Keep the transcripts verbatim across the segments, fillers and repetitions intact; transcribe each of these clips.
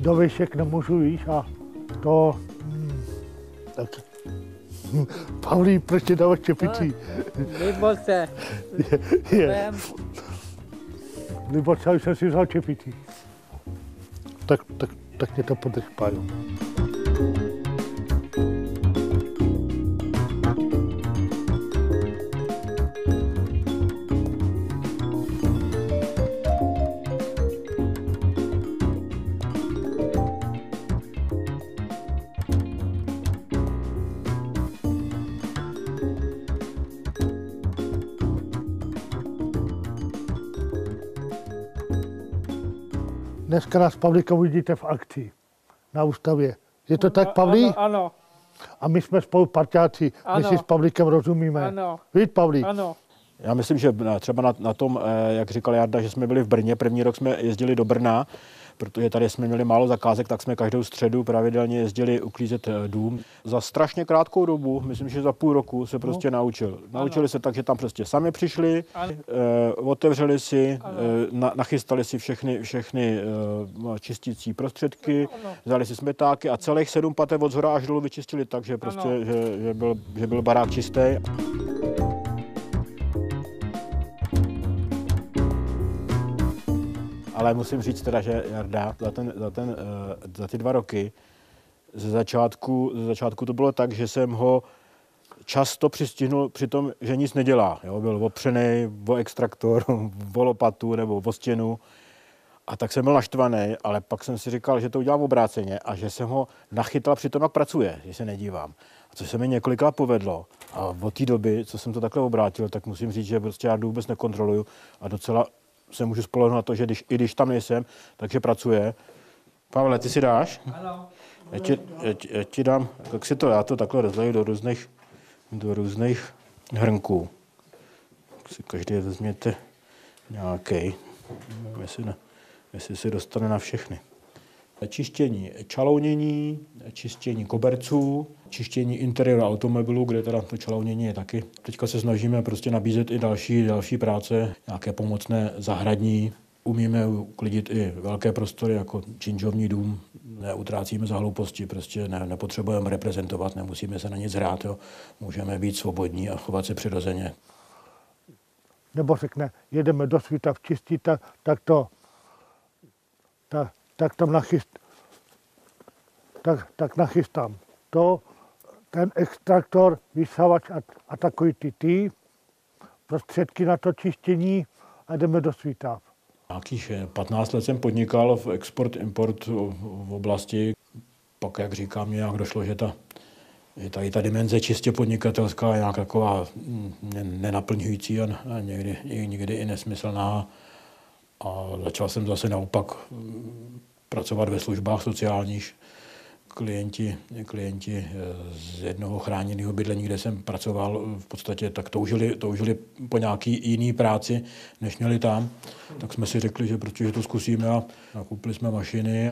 do výšek nemůžu, víš, a to... Hm, tak... Pavlí, proč tě dávat čepicí? Libor se. Je, je. Libor se, už jsem si vzal čepicí. Tak, tak, tak mě to podrž, Pájo. Dneska nás Pavlíka uvidíte v akci na ústavě. Je to tak, Pavlí? Ano, ano. A my jsme spolu parťáci, my si s Pavlíkem rozumíme. Ano. Víš, Pavlí? Ano. Já myslím, že třeba na, na tom, jak říkal Jarda, že jsme byli v Brně, první rok jsme jezdili do Brna, protože tady jsme měli málo zakázek, tak jsme každou středu pravidelně jezdili uklízet dům. Za strašně krátkou dobu, myslím, že za půl roku se prostě no. naučil. Naučili ano. se tak, že tam prostě sami přišli, eh, otevřeli si, eh, na, nachystali si všechny, všechny eh, čistící prostředky, ano. vzali si smetáky a celých sedm patev od zhora až dolů vyčistili tak, že, prostě, že, že, byl, že byl barák čistý. Ale musím říct teda, že Jarda za, ten, za, ten, za ty dva roky ze začátku, ze začátku to bylo tak, že jsem ho často přistihnul při tom, že nic nedělá. Jo? Byl opřený o extraktor, o lopatu nebo o stěnu. A tak jsem byl naštvaný, ale pak jsem si říkal, že to udělám obráceně a že jsem ho nachytal při tom, jak pracuje, že se nedívám. A co se mi několikrát povedlo. A od té doby, co jsem to takhle obrátil, tak musím říct, že prostě Jardu vůbec nekontroluju a docela se můžu spolehnout na to, že když, i když tam nejsem, takže pracuje. Pavle, ty si dáš? Ano. Já ti, já, ti, já ti dám, jak si to, já to takhle rozleju do různých, do různých hrnků. Tak si každý vezměte nějaký, jestli, ne, jestli se dostane na všechny. Čištění čalounění, čištění koberců, čištění interiéru automobilu, kde teda to čalounění je taky. Teďka se snažíme prostě nabízet i další, další práce, nějaké pomocné zahradní. Umíme uklidit i velké prostory, jako činžovní dům. Neutrácíme za hlouposti, prostě ne, nepotřebujeme reprezentovat, nemusíme se na nic hrát, jo. Můžeme být svobodní a chovat se přirozeně. Nebo řekne, jedeme do svíta v čistí, tak, tak to... Tak, tak tam nachyst, tak, tak nachystám to, ten extraktor, vysavač a, a takový ty ty, prostředky na to čištění a jdeme do svítav. Nějakých patnáct let jsem podnikal v export-import v oblasti. Pak, jak říkám, nějak došlo, že ta, že tady ta dimenze čistě podnikatelská je nějak taková nenaplňující a, a někdy, někdy i nesmyslná. A začal jsem zase naopak pracovat ve službách sociálních. Klienti, klienti z jednoho chráněného bydlení, kde jsem pracoval, v podstatě tak toužili, toužili po nějaký jiný práci, než měli tam. Tak jsme si řekli, že protože to zkusíme a nakoupili jsme mašiny.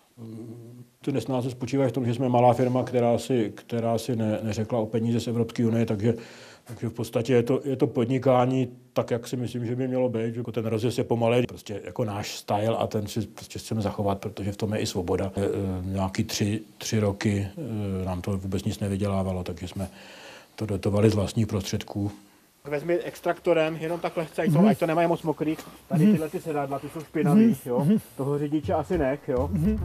To nesnáze spočívá v tom, že jsme malá firma, která si, která si ne, neřekla o peníze z Evropské unie, takže Takže v podstatě je to, je to podnikání tak, jak si myslím, že by mělo být. Jako ten rozjezd je pomalej, prostě jako náš style a ten si prostě chceme zachovat, protože v tom je i svoboda. E, e, nějaký tři, tři roky e, nám to vůbec nic nevydělávalo, takže jsme to dotovali z vlastních prostředků. Vezmi extraktorem, jenom tak lehce, ať to, mm-hmm. ať to nemají moc mokrý. Tady tyhle ty sedadla, ty jsou špinavý, mm-hmm. jo. Toho řidiče asi nech, jo. Mm-hmm.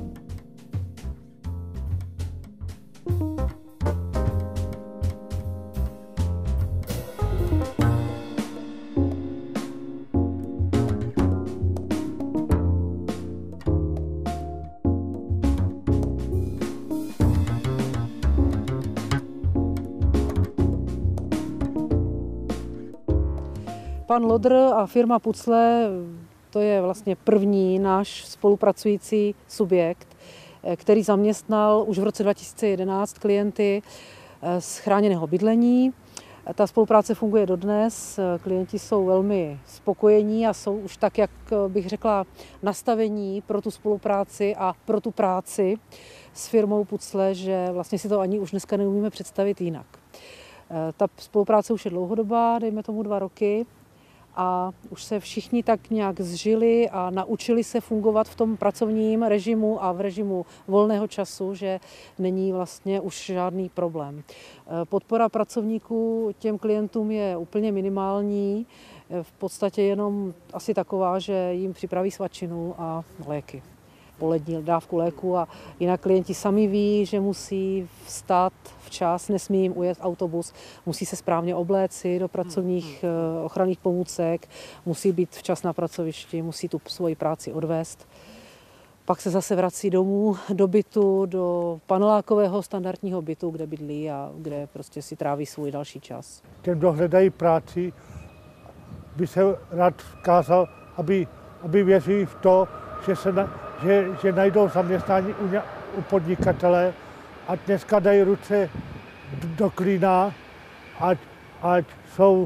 Pan Lodr a firma Pucle, to je vlastně první náš spolupracující subjekt, který zaměstnal už v roce dva tisíce jedenáct klienty z chráněného bydlení. Ta spolupráce funguje dodnes, klienti jsou velmi spokojení a jsou už tak, jak bych řekla, nastavení pro tu spolupráci a pro tu práci s firmou Pucle, že vlastně si to ani už dneska neumíme představit jinak. Ta spolupráce už je dlouhodobá, dejme tomu dva roky. a už se všichni tak nějak zžili a naučili se fungovat v tom pracovním režimu a v režimu volného času, že není vlastně už žádný problém. Podpora pracovníků těm klientům je úplně minimální, v podstatě jenom asi taková, že jim připraví svačinu a léky, polední dávku léku, a jinak klienti sami ví, že musí vstát včas, nesmí jim ujet autobus, musí se správně obléci do pracovních ochranných pomůcek, musí být včas na pracovišti, musí tu svoji práci odvést. Pak se zase vrací domů do bytu, do panelákového standardního bytu, kde bydlí a kde prostě si tráví svůj další čas. Těm, kdo hledají práci, by se rád vzkázal, aby, aby věřili v to, že, se na, že, že najdou zaměstnání u, u podnikatele, ať dneska dají ruce do klína, ať, ať jsou,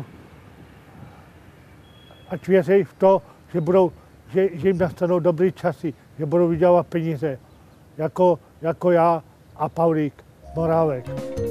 ať věří v to, že, budou, že, že jim nastanou dobrý časy, že budou vydělávat peníze, jako, jako já a Paulík Morávek.